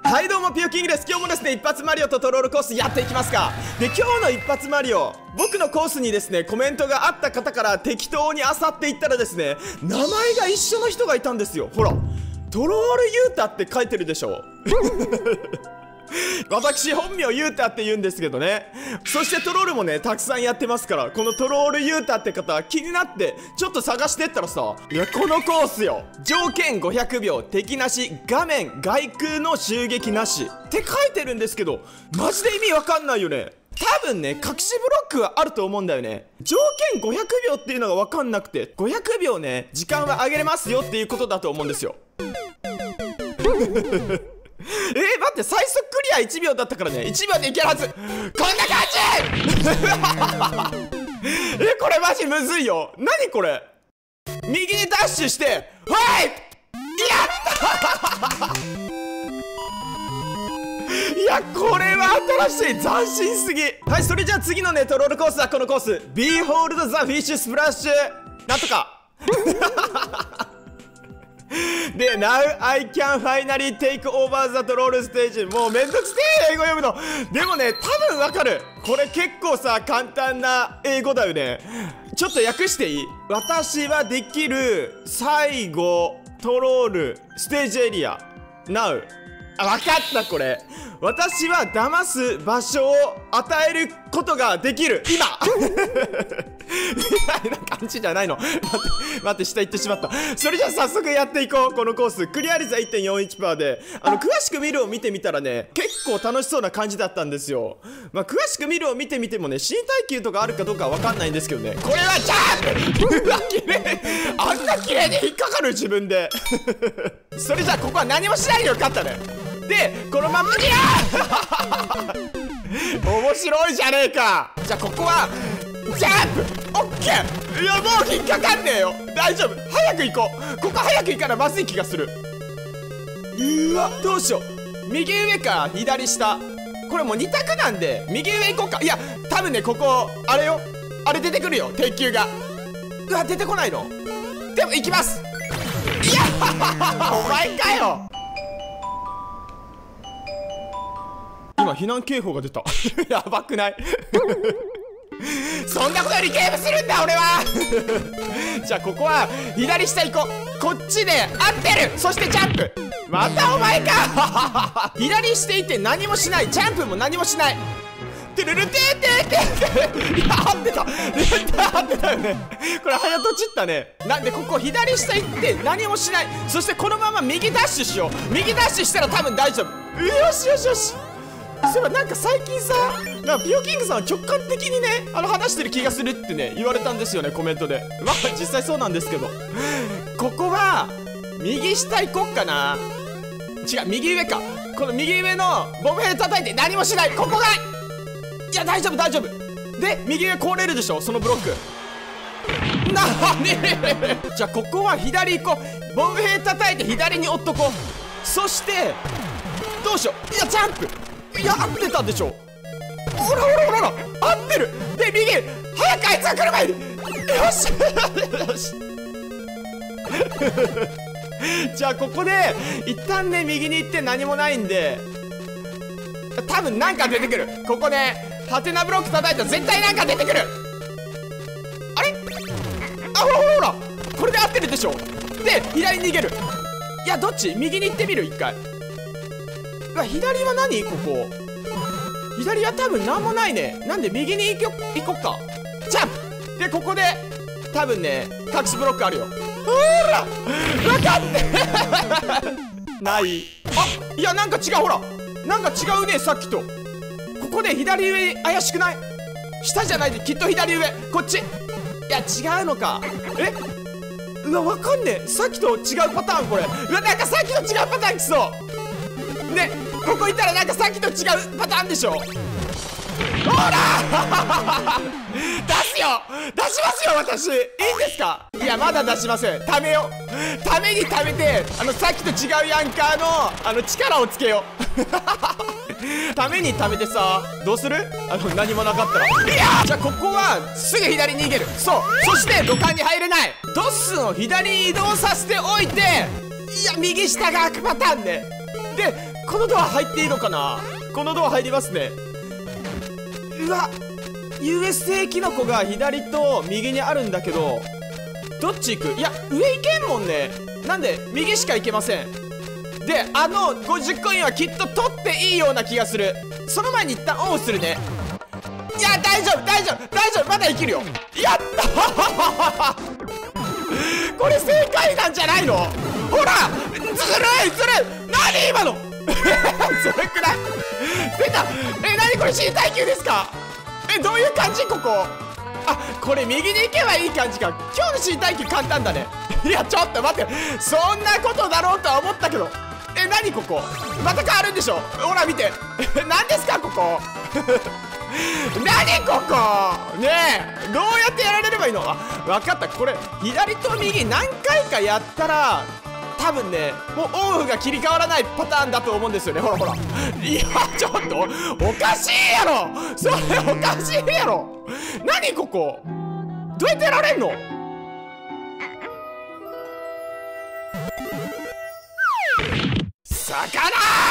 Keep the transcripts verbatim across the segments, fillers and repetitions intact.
はいどうも、ピヨキングです。今日もですね、一発マリオとトロールコースやっていきますか。で、今日の一発マリオ、僕のコースにですね、コメントがあった方から適当に漁っていったらですね、名前が一緒の人がいたんですよ。ほら、トロールユータって書いてるでしょ。私本名ユータって言うんですけどね。そしてトロールもねたくさんやってますから、このトロールユータって方気になってちょっと探してったらさ、いやこのコースよ、条件ごひゃくびょう、敵なし、画面外空の襲撃なしって書いてるんですけど、マジで意味わかんないよね。多分ね隠しブロックはあると思うんだよね。条件ごひゃくびょうっていうのがわかんなくて、ごひゃくびょうね時間は上げれますよっていうことだと思うんですよ。えー、待って、最速クリアいちびょうだったからね、いちびょうでいけるはず。こんな感じ。え、これマジむずいよ。何これ、右にダッシュして、はい、やったいや、これは新しい、斬新すぎ。はい、それじゃあ次のねトロールコースはこのコース、 Behold the Fish Splash なんとか。で、Now I can finally take over the troll stage。 もうめんどくせえ英語読むの。でもね多分わかる。これ結構さ簡単な英語だよね。ちょっと訳していい？私はできる最後トロールステージエリア Now。 あ、わかった。これ私は騙す場所を与えることができる今。みたいな感じじゃないの。待って待って、下行ってしまった。それじゃあ早速やっていこう。このコースクリア率 いってんよんいちパーセント で、あの詳しく見るを見てみたらね結構楽しそうな感じだったんですよ。まあ詳しく見るを見てみてもね新耐久とかあるかどうかは分かんないんですけどね。これはジャンプ。うわ綺麗。あんな綺麗に引っかかる自分で。それじゃあここは何もしないでよかったね。でこのままにゃ面白いじゃねえか。じゃあここはジャンプオッケー。いやもう引っかかんねえよ、大丈夫。早く行こう。ここ早く行かなまずい気がする。うわどうしよう。右上か左下、これもうに択なんで右上行こうか。いや多分ねここあれよ、あれ出てくるよ鉄球が。うわ出てこないの。でも行きます。いやお前かよ。今避難警報が出た。やばくない？そんなことよりゲームするんだ俺は。じゃあここは左下行こう。こっちで合ってる。そしてジャンプ。またお前か。左していて何もしない、ジャンプも何もしない。てるるてーてーてー。いや合ってた。絶対合ってたよね。これ早とちったね。なんでここ左下行って何もしない。そしてこのまま右ダッシュしよう。右ダッシュしたら多分大丈夫。よしよしよし。そういえばなんか最近さ、なんかピヨキングさんは直感的にねあの話してる気がするってね言われたんですよね、コメントで。まあ実際そうなんですけど、ここは右下行こっかな。違う右上か。この右上のボムヘッド叩いて何もしない。ここがいや大丈夫大丈夫。で右上凍れるでしょそのブロック。なにじゃあここは左行こう。ボムヘッド叩いて左に折っとこう。そしてどうしよう。いやジャンプ。いや合ってたでしょ。ほらほらほらほら合ってる。で右早くあいつが来る前に。よしよし。じゃあここで一旦ね右に行って何もないんで多分なんか出てくる。ここでハテナブロック叩いたら絶対なんか出てくる。あれあほらほらほらこれで合ってるでしょ。で左に逃げる。いやどっち右に行ってみる一回。うわ左は何ここ。左は多分何もないね。なんで右に行こ行こっか。ジャンプでここで多分ね隠しブロックあるよ。ほら分かってない。あいやなんか違う。ほらなんか違うねさっきと。ここで左上怪しくない？下じゃないできっと左上こっち。いや違うのか。えうわ分かんねえ。さっきと違うパターンこれ。うわなんかさっきと違うパターン来そうでここ行ったらなんかさっきと違うパターンでしょ。ほら出すよ出しますよ私。いいんですか？いやまだ出しません。ためよう。ためにためてあのさっきと違うヤンカーのあの力をつけよう。ためにためてさどうする？あの何もなかったら。いやじゃあここはすぐ左に逃げる。そうそして土管に入れない。ドッスンを左に移動させておいて、いや右下が開くパターンね。でこのドア入っていいのかな。このドア入りますね。うわ ユーエスエー キノコが左と右にあるんだけど、どっち行く。いや上行けんもんね。なんで右しか行けません。であのごじゅっコインはきっと取っていいような気がする。その前に一旦オンするね。いや大丈夫大丈夫大丈夫、まだ生きるよ。やったこれ正解なんじゃないの。ほらずるいずるい。何今のずるくない。出た。え何これ新耐久ですか。えどういう感じここ。あこれ右に行けばいい感じか。今日の新耐久簡単だね。いやちょっと待って、そんなことだろうとは思ったけど。え何ここまた変わるんでしょ。ほら見て何ですかここ何ここねえ、どうやってやられればいいの。あ分かった。これ左と右何回かやったら多分ねもうオンオフが切り替わらないパターンだと思うんですよね。ほらほら。いやちょっとおかしいやろそれ。おかしいやろ。何ここどうやってやられんの。魚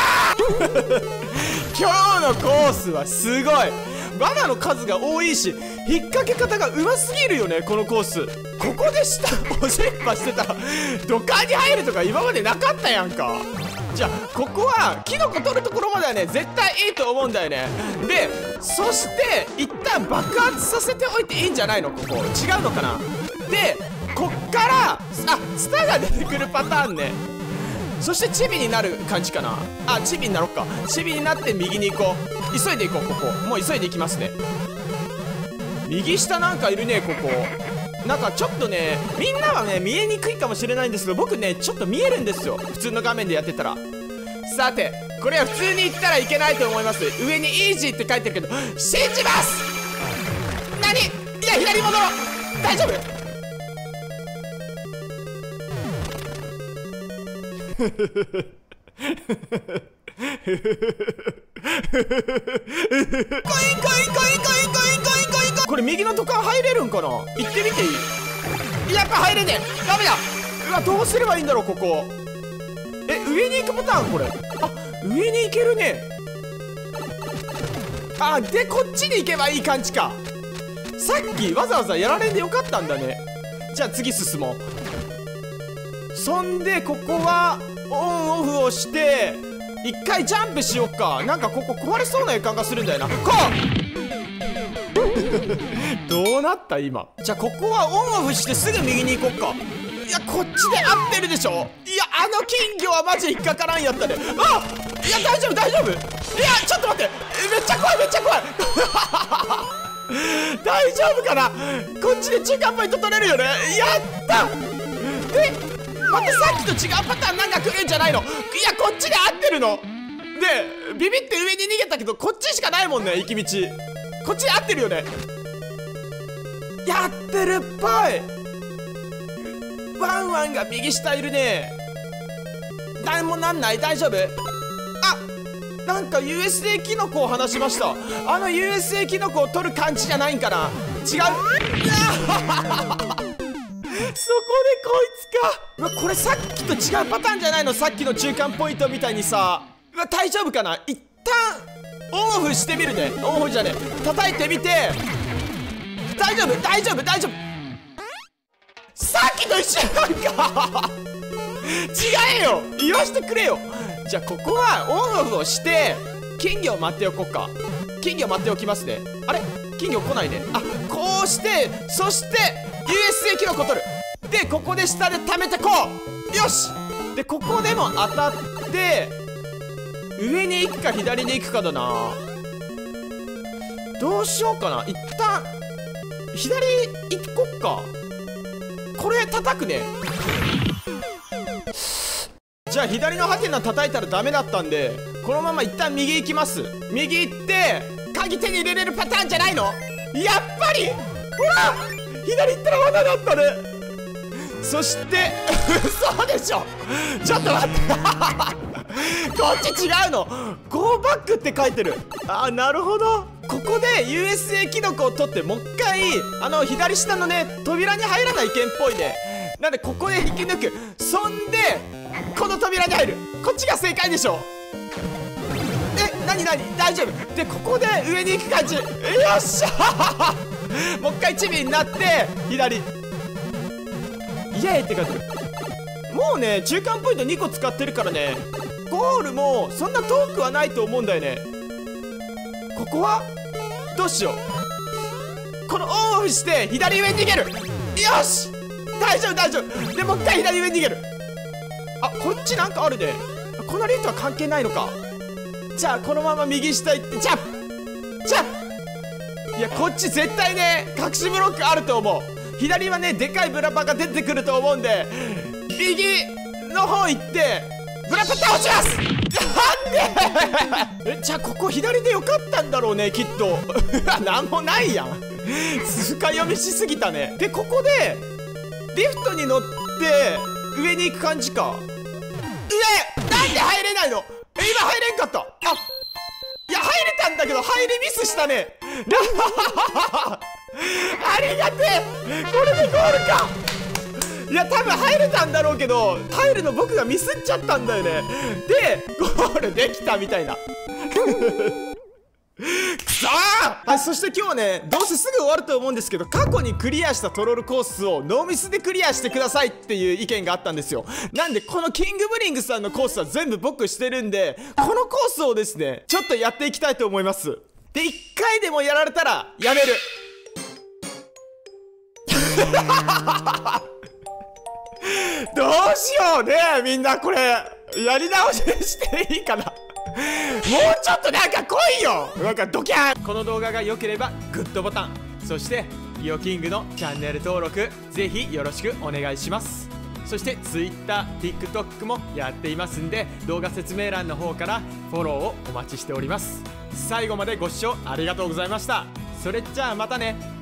今日のコースはすごい。罠の数が多いし引っ掛け方がうますぎるよねこのコース。ここで下おしっぱしてたら土管に入るとか今までなかったやんか。じゃあここはキノコ取るところまではね絶対いいと思うんだよね。でそして一旦爆発させておいていいんじゃないの。ここ違うのかな。でこっからあツタが出てくるパターンね。そしてチビになる感じかな。あチビになろっか。チビになって右に行こう。急いで行こう。ここもう急いで行きますね。右下なんかいるねここ。なんかちょっとねみんなはね見えにくいかもしれないんですけど僕ねちょっと見えるんですよ普通の画面でやってたら。さてこれは普通に行ったらいけないと思います。上にイージーって書いてるけど信じます。何。いや左戻ろう。大丈夫コインコインコインコインコインコインコインコイン。これ右の土管入れるんかな。行ってみていい。やっぱ入れねえ。ダメだ。うわどうすればいいんだろうここ。え上に行くパターンこれ。あ上に行けるね。あでこっちに行けばいい感じか。さっきわざわざやられんでよかったんだね。じゃあ次進もう。そんでここはオンオフをして一回ジャンプしよっか。なんかここ壊れそうな予感がするんだよな。こうどうなった今。じゃあここはオンオフしてすぐ右に行こっか。いやこっちで合ってるでしょ。いやあの金魚はマジ引っかからんやったね。あいや大丈夫大丈夫。いやちょっと待ってめっちゃ怖いめっちゃ怖い大丈夫かな。こっちで中間ポイント取れるよね。やったでまたさっきと違うパターンなんか来るんじゃないの。いやこっちで合ってるのでビビって上に逃げたけどこっちしかないもんね行き道。こっちで合ってるよね。やってるっぽい。ワンワンが右下いるね。何もなんない。大丈夫。あなんか ユーエスエー キノコを離しました。あの ユーエスエー キノコを取る感じじゃないんかな。違うそこでこいつか。うわこれさっきと違うパターンじゃないの。さっきの中間ポイントみたいにさ。うわ大丈夫かな。一旦オンオフしてみるね。オンオフじゃねえ叩いてみて。大丈夫大丈夫大丈夫。さっきと一緒やんか違えよ言わしてくれよ。じゃあここはオンオフをして金魚を待っておこうか。金魚待っておきますね。あれ金魚来ないね。あこうしてそして ユーエスエー キノコ取る。でここで下で溜めてこう。よしでここでも当たって上に行くか左に行くかだな。どうしようかな。一旦左行こっか。これ叩くね。じゃあ左のハテナ叩いたらダメだったんでこのまま一旦右行きます。右行って鍵手に入れれるパターンじゃないの。やっぱりほら左行ったら罠だったね。そして嘘でしょ。ちょっと待ってこっち違うの。ゴーバックって書いてる。あーなるほど。ここで ユーエスエー キノコを取ってもう一回あの左下のね扉に入らない剣っぽいね。なんでここで引き抜く。そんでこの扉に入る。こっちが正解でしょ。 なになに大丈夫で、ここで上に行く感じ。よっしゃもう一回チビになって左イエーイって感じ。もうね中間ポイントにこ使ってるからね、ゴールもそんな遠くはないと思うんだよね。ここはどうしよう。このオンオフして左上に逃げる。よし大丈夫大丈夫で、もう一回左上に逃げる。あ、こっちなんかあるね。このリフトは関係ないのか。じゃあこのまま右下行ってジャンプジャンプ。いやこっち絶対ね隠しブロックあると思う。左はねでかいブラパが出てくると思うんで、右の方行ってブラパ倒します。なんでえ、じゃあここ左でよかったんだろうねきっと。なんもないやん。深読みしすぎたね。でここでリフトに乗って上に行く感じか。上なんで入れないの。え、今入れんかった。あ、いや入れたんだけど入りミスしたね。ありがてえ、これでゴールか。いや多分入れたんだろうけど、入るの僕がミスっちゃったんだよね。でゴールできたみたいな。くそー。はい、そして今日はねどうせすぐ終わると思うんですけど、過去にクリアしたトロールコースをノーミスでクリアしてくださいっていう意見があったんですよ。なんでこのキングブリングさんのコースは全部僕してるんで、このコースをですねちょっとやっていきたいと思います。でいっかいでもやられたらやめる。どうしようねみんな、これやり直ししていいかな。もうちょっとなんか来いよ、なんかドキャン。この動画が良ければグッドボタン、そしてリオキングのチャンネル登録ぜひよろしくお願いします。そして Twitter、TikTok もやっていますんで、動画説明欄の方からフォローをお待ちしております。最後までご視聴ありがとうございました。それじゃあまたね。